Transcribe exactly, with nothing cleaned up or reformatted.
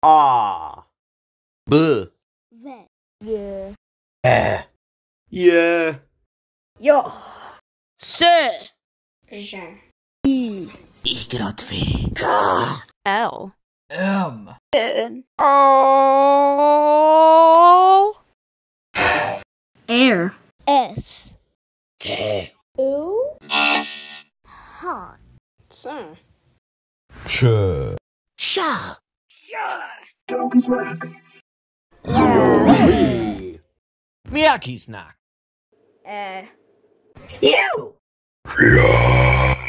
Ah. B. Ve. Ye. Eh. Yeah. Yo. Se. Ja. I. Y. L. M. N. O. Air. S. T. U. H. Sir. Ch. Sha. Yery. Miyaki snack. Eh. You.